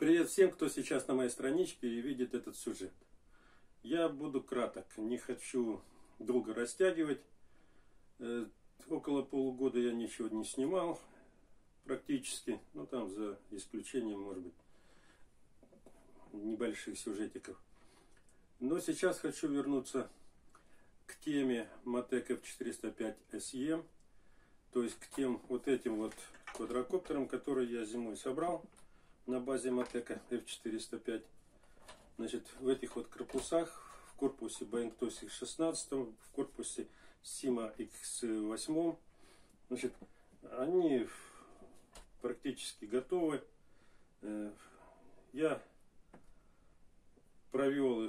Привет всем, кто сейчас на моей страничке и видит этот сюжет. Я буду краток, не хочу долго растягивать. Около полугода я ничего не снимал практически, ну там за исключением, может быть, небольших сюжетиков. Но сейчас хочу вернуться к теме Matek F405 SE, то есть к тем вот этим вот квадрокоптерам, которые я зимой собрал на базе Matek F405. Значит, в этих вот корпусах, в корпусе Boeing TOS X16, в корпусе Syma X8, значит, они практически готовы. Я провел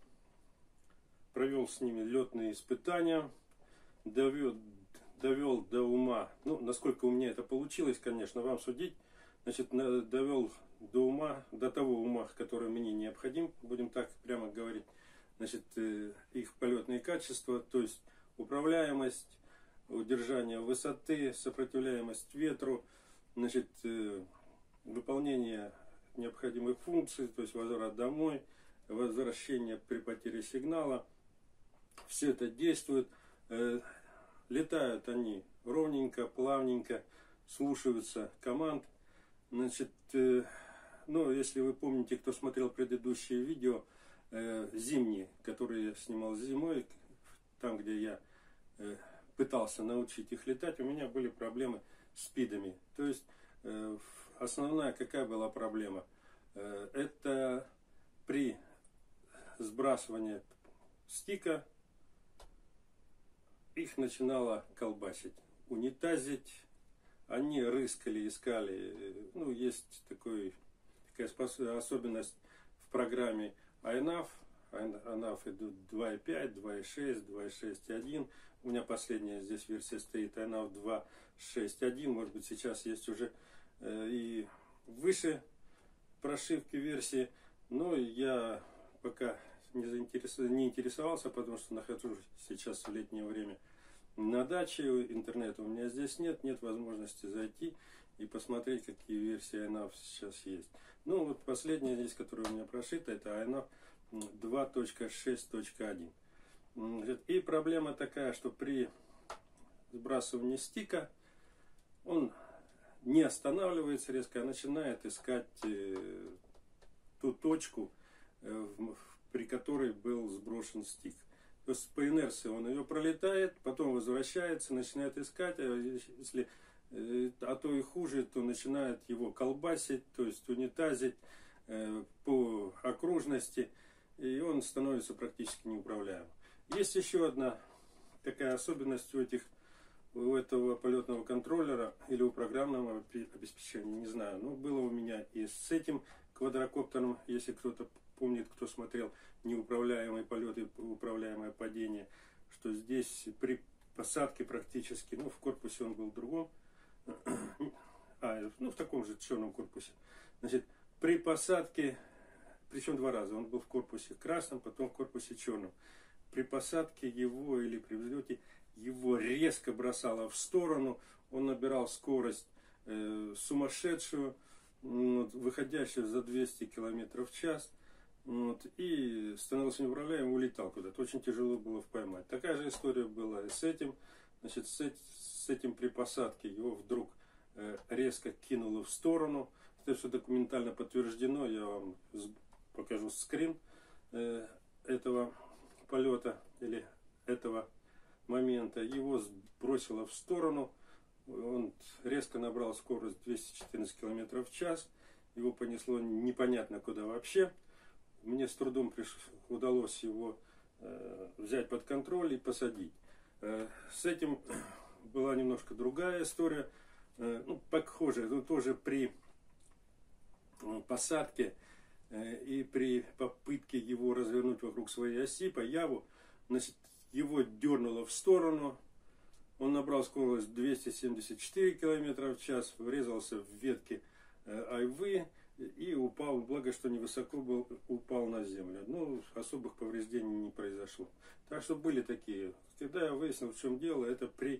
с ними летные испытания, довел до ума, ну, насколько у меня это получилось, конечно, вам судить. Значит, довел до ума, до того ума, который мне необходим, будем так прямо говорить, значит, их полетные качества, то есть управляемость, удержание высоты, сопротивляемость ветру, значит, выполнение необходимых функций, то есть возврат домой, возвращение при потере сигнала. Все это действует. Летают они ровненько, плавненько, слушаются команд. Значит, ну, если вы помните, кто смотрел предыдущие видео, зимние, которые я снимал зимой, там, где я пытался научить их летать, у меня были проблемы с спидами. То есть, основная какая была проблема? Это при сбрасывании стика их начинало колбасить, унитазить. Они рыскали, искали. Ну, есть такая особенность в программе INAV. INAV идут 2.5, 2.6, 2.6.1. У меня последняя здесь версия стоит INAV 2.6.1. Может быть, сейчас есть уже и выше прошивки версии. Но я пока не интересовался, потому что нахожусь сейчас в летнее время на даче, интернета у меня здесь нет возможности зайти и посмотреть, какие версии INAV сейчас есть. Ну, вот последняя здесь, которая у меня прошита, это INAV 2.6.1. И проблема такая, что при сбрасывании стика он не останавливается резко, а начинает искать ту точку, при которой был сброшен стик. То есть по инерции он ее пролетает, потом возвращается, начинает искать, а если то и хуже, то начинает его колбасить, то есть унитазить по окружности, и он становится практически неуправляемым. Есть еще одна такая особенность у этого полетного контроллера или у программного обеспечения, не знаю, но было у меня и с этим квадрокоптером, если кто-то помнит, кто смотрел неуправляемый полет и управляемое падение, что здесь при посадке практически, ну, в корпусе он был в другом, в таком же черном корпусе. Значит, при посадке, причем два раза, он был в корпусе красном, потом в корпусе черном. При посадке его или при взлете его резко бросало в сторону, он набирал скорость сумасшедшую, выходящую за 200 км в час. И становился неуправляемым, улетал куда-то. Очень тяжело было поймать. Такая же история была и с этим. Значит, с этим при посадке его вдруг резко кинуло в сторону. Это все документально подтверждено. Я вам покажу скрин этого полета или этого момента. Его сбросило в сторону. Он резко набрал скорость 214 км в час. Его понесло непонятно куда вообще. Мне с трудом удалось его взять под контроль и посадить. С этим была немножко другая история. Ну, похоже, но тоже при посадке и при попытке его развернуть вокруг своей оси по яву, значит, его дернуло в сторону. Он набрал скорость 274 км в час, врезался в ветки айвы и упал, благо что невысоко был, упал на землю. Ну, особых повреждений не произошло. Так что были такие. Когда я выяснил, в чем дело, это при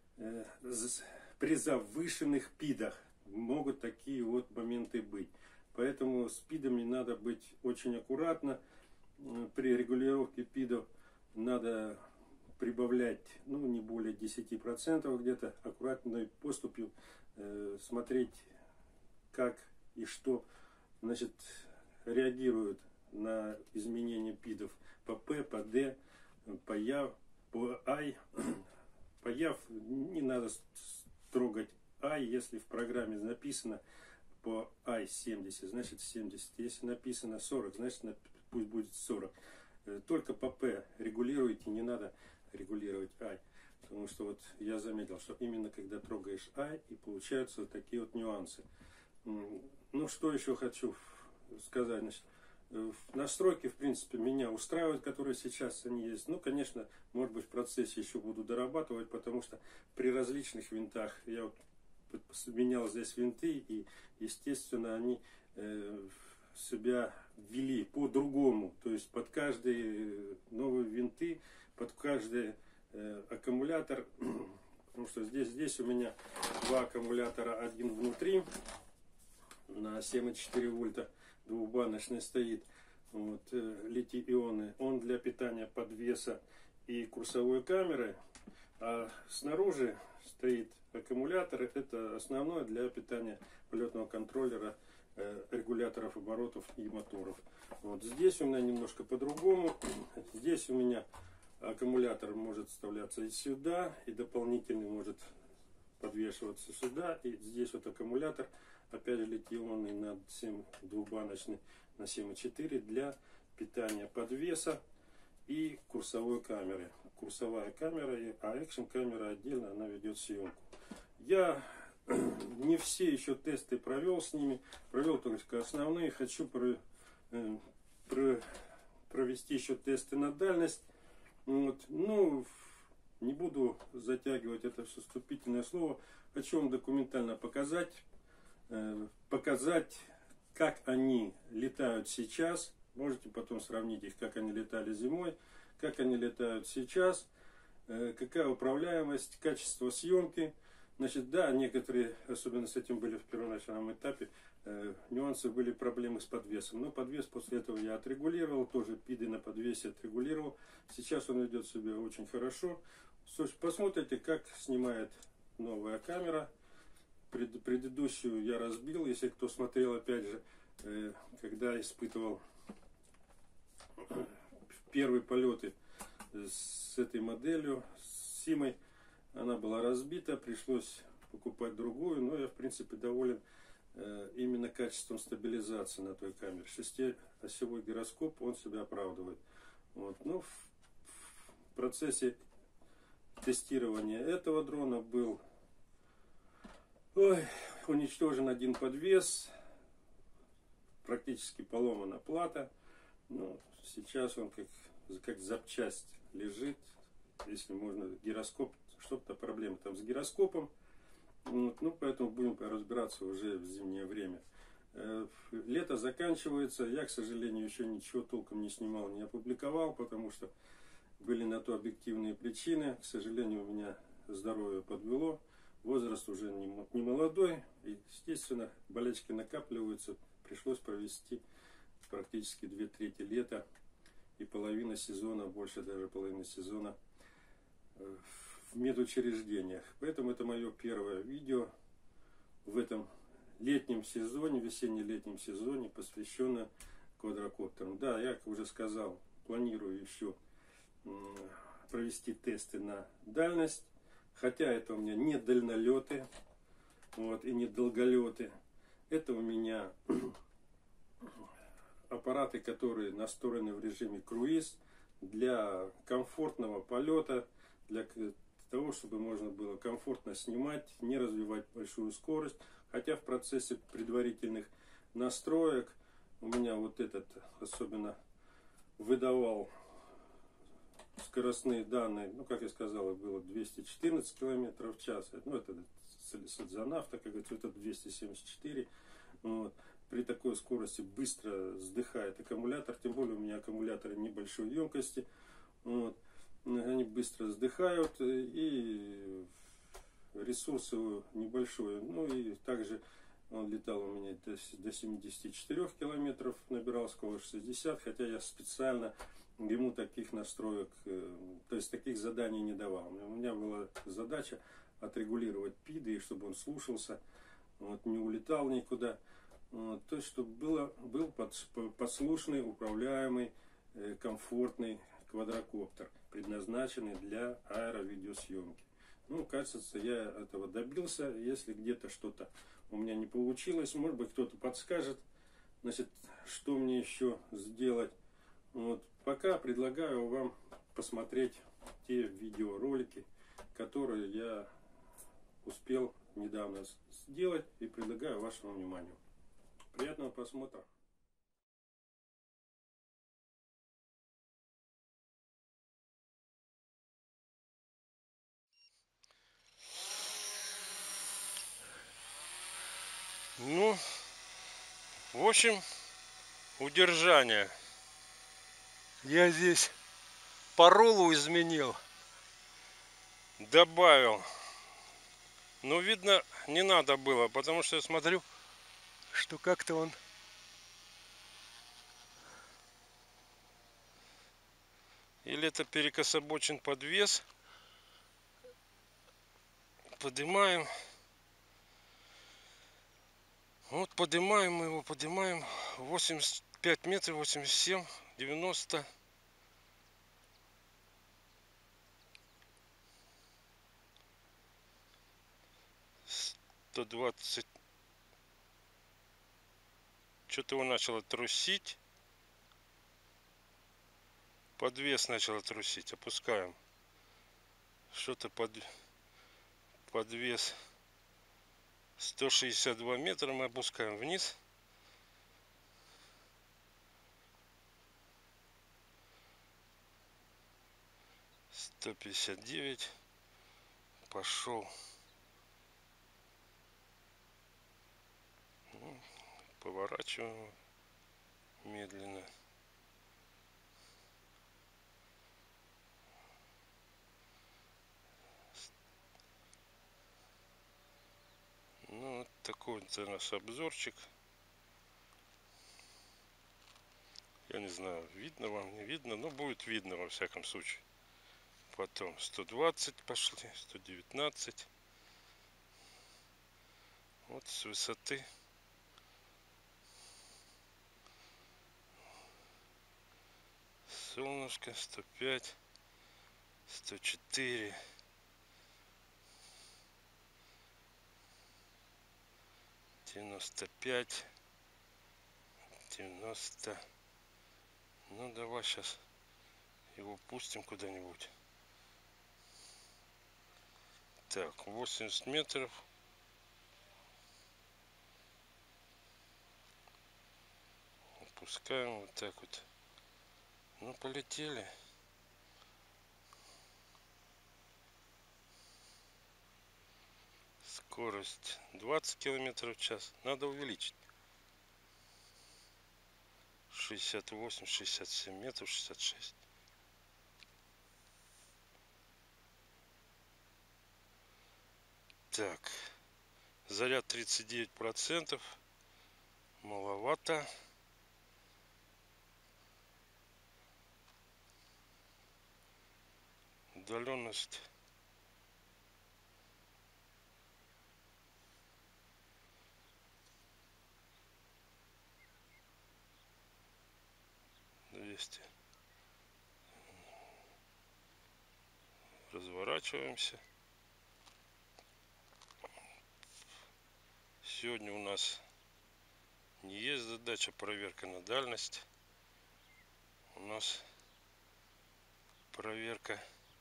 завышенных пидах могут такие вот моменты быть. Поэтому с пидами надо быть очень аккуратно. При регулировке пидов надо прибавлять, ну, не более 10%, где-то аккуратной поступью смотреть, как и что, значит, реагируют на изменения пидов по P, по D, по YAV, по I. По YAV не надо трогать I, если в программе написано по I 70, значит 70. Если написано 40, значит пусть будет 40. Только по P регулируйте, не надо регулировать I. Потому что вот я заметил, что именно когда трогаешь I, и получаются вот такие вот нюансы. Ну, что еще хочу сказать. Значит, настройки, в принципе, меня устраивают, которые сейчас они есть. Ну, конечно, может быть, в процессе еще буду дорабатывать, потому что при различных винтах я вот менял здесь винты, и, естественно, они себя ввели по-другому. То есть под каждые новые винты, под каждый аккумулятор, потому что здесь у меня два аккумулятора, один внутри на 7,4 вольта двухбаночный стоит, вот, литий-ионный, он для питания подвеса и курсовой камеры, а снаружи стоит аккумулятор, это основное для питания полетного контроллера, регуляторов оборотов и моторов. Вот здесь у меня немножко по-другому. Здесь у меня аккумулятор может вставляться и сюда, и дополнительный может подвешиваться сюда. И здесь вот аккумулятор, опять же литий-ионный на 7 двухбаночный на 7,4 для питания подвеса и курсовой камеры. Курсовая камера, а экшн камера отдельно, она ведет съемку. Я не все еще тесты провел с ними, провел только основные. Хочу провести еще тесты на дальность. Вот. Ну, не буду затягивать это все вступительное слово. Хочу вам документально показать, как они летают сейчас. Можете потом сравнить их, как они летали зимой, как они летают сейчас, какая управляемость, качество съемки. Значит, да, некоторые, особенно с этим были в первоначальном этапе, нюансы, были проблемы с подвесом. Но подвес после этого я отрегулировал, тоже пиды на подвесе отрегулировал. Сейчас он ведет себя очень хорошо. Посмотрите, как снимает новая камера. Предыдущую я разбил, если кто смотрел, опять же, когда испытывал первые полеты с этой моделью, с Симой, она была разбита, пришлось покупать другую, но я, в принципе, доволен именно качеством стабилизации на той камере. Шестиосевой гироскоп, он себя оправдывает. Вот. Ну, в процессе тестирования этого дрона был уничтожен один подвес, практически поломана плата. Ну, сейчас он как запчасть лежит, если можно, гироскоп, что-то проблемы там с гироскопом. Вот, ну, поэтому будем разбираться уже в зимнее время. Лето заканчивается, я, к сожалению, еще ничего толком не снимал, не опубликовал, потому что были на то объективные причины. К сожалению, у меня здоровье подвело, возраст уже не молодой, и, естественно, болячки накапливаются, пришлось провести практически 2/3 лета и половина сезона, больше даже половины сезона в медучреждениях. Поэтому это мое первое видео в этом летнем сезоне, весенне-летнем сезоне, посвященное квадрокоптерам. Да, я, как уже сказал, планирую еще провести тесты на дальность, хотя это у меня не дальнолеты, вот, и не долголеты. Это у меня аппараты, которые настроены в режиме круиз для комфортного полета, для того, чтобы можно было комфортно снимать, не развивать большую скорость. Хотя в процессе предварительных настроек у меня вот этот особенно выдавал скоростные данные, ну, как я сказал, было 214 км в час. Ну, это Садзанавта, как говорится, это 274. Вот. При такой скорости быстро сдыхает аккумулятор, тем более у меня аккумуляторы небольшой емкости. Вот. Они быстро сдыхают, и ресурсы небольшие. Ну и также Он летал у меня до 74 километров, набирал скорость 60, хотя я специально ему таких настроек, то есть таких заданий не давал. У меня была задача отрегулировать пиды, и чтобы он слушался, вот, не улетал никуда. Вот, то есть, чтобы был послушный, управляемый, комфортный квадрокоптер, предназначенный для аэровидеосъемки. Ну, кажется, я этого добился. Если где-то что-то у меня не получилось, может быть, кто-то подскажет, значит, что мне еще сделать. Вот, пока предлагаю вам посмотреть те видеоролики, которые я успел недавно сделать, и предлагаю вашему вниманию. Приятного просмотра! Ну, в общем, удержание. Я здесь по рулу изменил, добавил. Но видно, не надо было, потому что я смотрю, что как-то он или это перекособочен подвес. Поднимаем. Вот поднимаем мы его, поднимаем 85 метров, 87, 90. 120. Что-то его начало трусить. Подвес начал трусить. Опускаем. Что-то подвес 162 метра мы опускаем вниз. Сто 159. Пошел. Поворачиваем медленно. Ну, вот такой вот у нас обзорчик. Я не знаю, видно вам, не видно, но будет видно во всяком случае. Потом 120 пошли, 119. Вот с высоты. Солнышко 105, 104. 95, 90. Ну давай сейчас его пустим куда-нибудь. Так, 80 метров. Опускаем вот так вот. Ну полетели. Скорость 20 километров в час. Надо увеличить. 68, 67 метров, 66. Так. Заряд 39%. Маловато. Удаленность. Разворачиваемся. Сегодня у нас не есть задача проверка на дальность. У нас проверка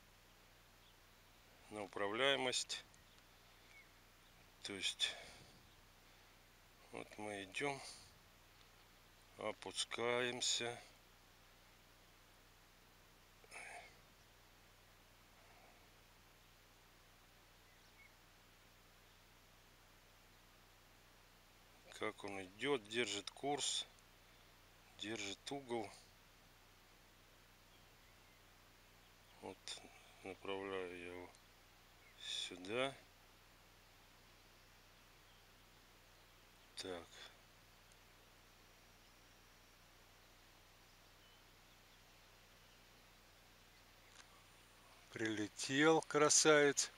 на управляемость. То есть вот мы идем, опускаемся. Как он идет, держит курс, держит угол. Вот направляю я его сюда. Так. Прилетел красавец.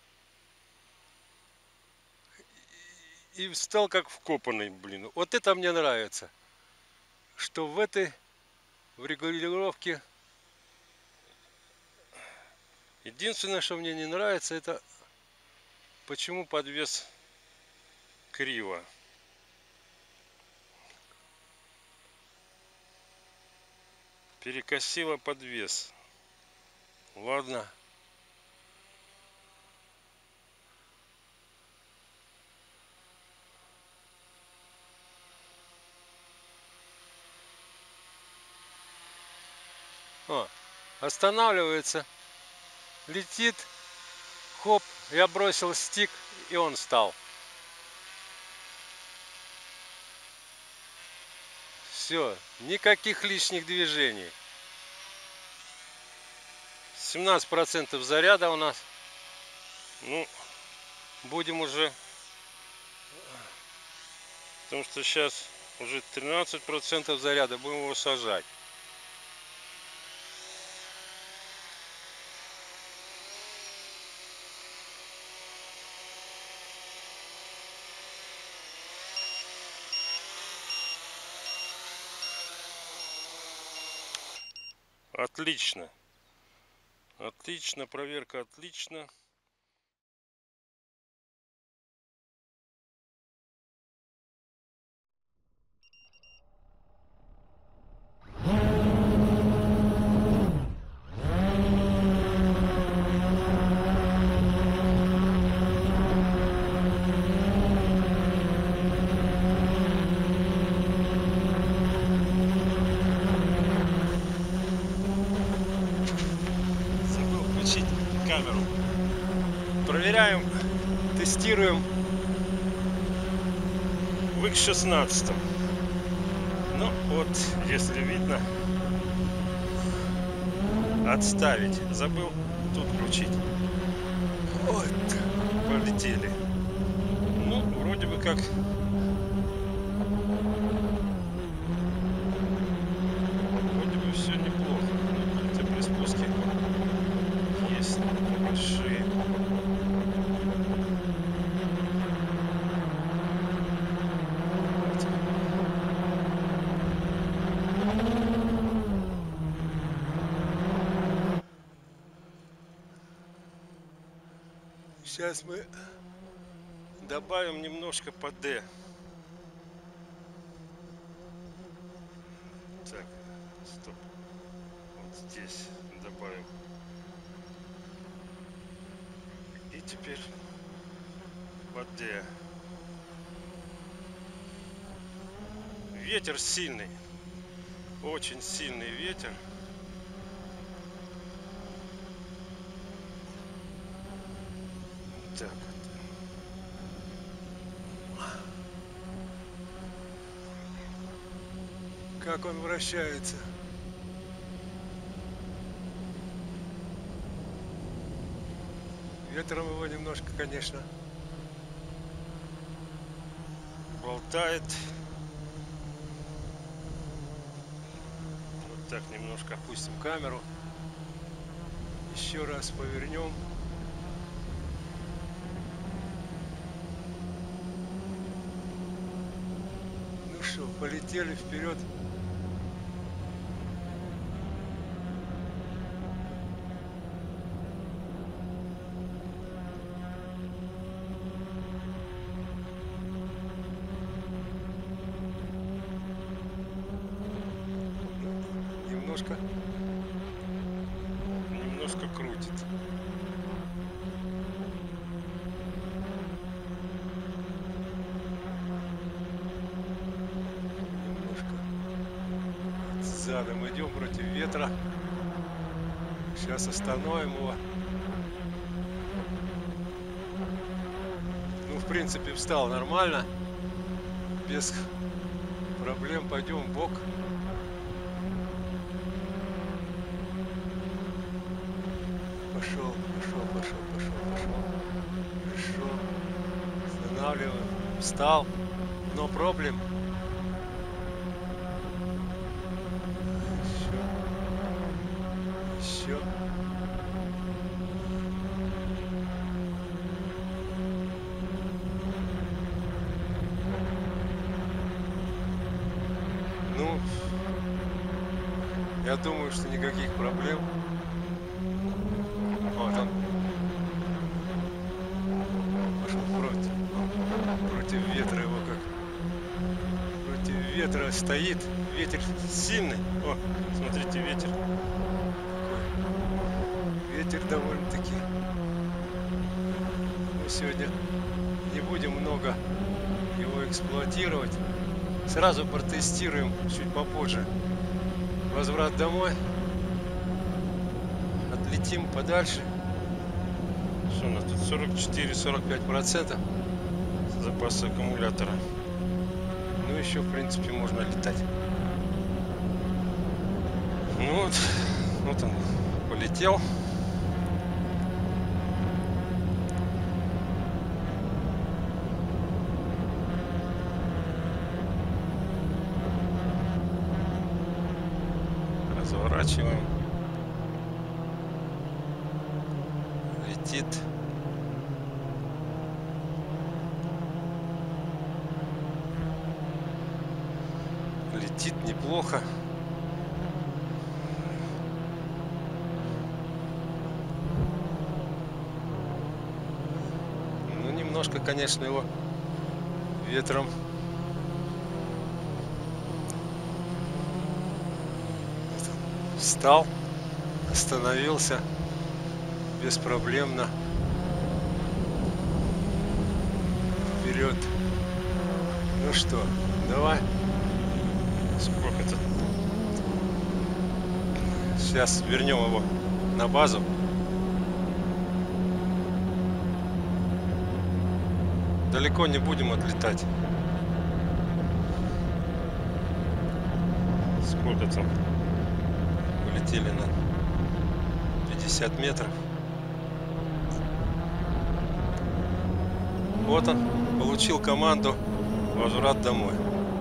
И встал как вкопанный, блин. Вот это мне нравится. Что в регулировке. Единственное, что мне не нравится, это почему подвес криво. Перекосило подвес. Ладно. Останавливается. Летит. Хоп. Я бросил стик, и он встал. Все. Никаких лишних движений. 17% заряда у нас. Ну, будем уже, потому что сейчас уже 13% заряда, будем его сажать. Отлично. Отлично, проверка отлично. Забыл включить камеру. Проверяем, тестируем в X16. Ну вот, если видно, отставить. Забыл тут включить. Вот, полетели. Ну, вроде бы как все неплохо. Хотя при спуске есть небольшие. Сейчас мы добавим немножко по D. Так, стоп. Вот здесь добавим. И теперь по D. Ветер сильный. Очень сильный ветер. Так вот. Как он вращается. Ветром его немножко, конечно, болтает. Вот так немножко опустим камеру. Еще раз повернем. Ну что, полетели вперед. Немножко крутит. Немножко задом идем против ветра. Сейчас остановим его. Ну, в принципе, встал нормально. Без проблем. Пойдем в бок. Пошел. Хорошо. Останавливаем. Встал. No problem. Еще. Ну, я думаю, что никаких проблем. Вот он пошел против ветра его как. Против ветра стоит. Ветер сильный. О, смотрите, ветер. Ветер довольно-таки. Мы сегодня не будем много его эксплуатировать. Сразу протестируем чуть попозже. Возврат домой. Отлетим подальше. Что у нас тут? 44-45% запаса аккумулятора. Ну, еще, в принципе, можно летать. Ну вот он полетел. Разворачиваем. Летит. Летит неплохо. Ну, немножко, конечно, его ветром встал, остановился беспроблемно. Вперед. Ну что, давай. Сколько тут? Сейчас вернем его на базу. Далеко не будем отлетать. Сколько там? Полетели на 50 метров. Вот он, получил команду возврат домой.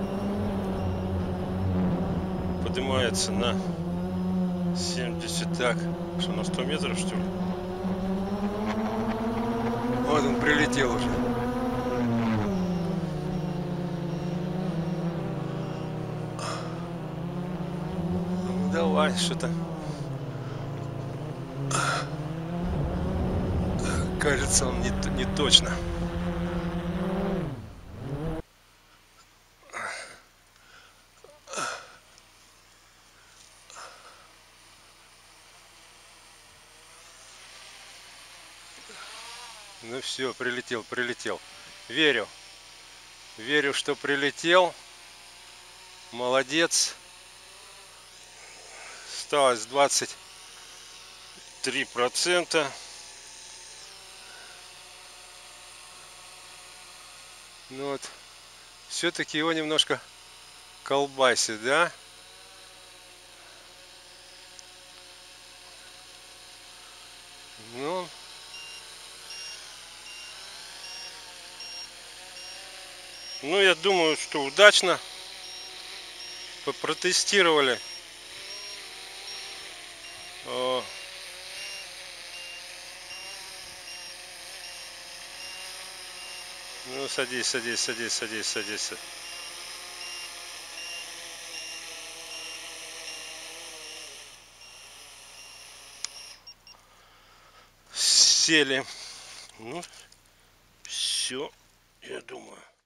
Поднимается на 70, так, что на 100 метров, что ли? Вот он прилетел уже. Ну, давай, что-то. Кажется, он не точно. Ну все, прилетел. Верю, что прилетел. Молодец. Осталось 23%. Ну вот, все-таки его немножко колбасит, да? Ну, я думаю, что удачно протестировали. Ну, садись. Сели. Ну, все, я думаю.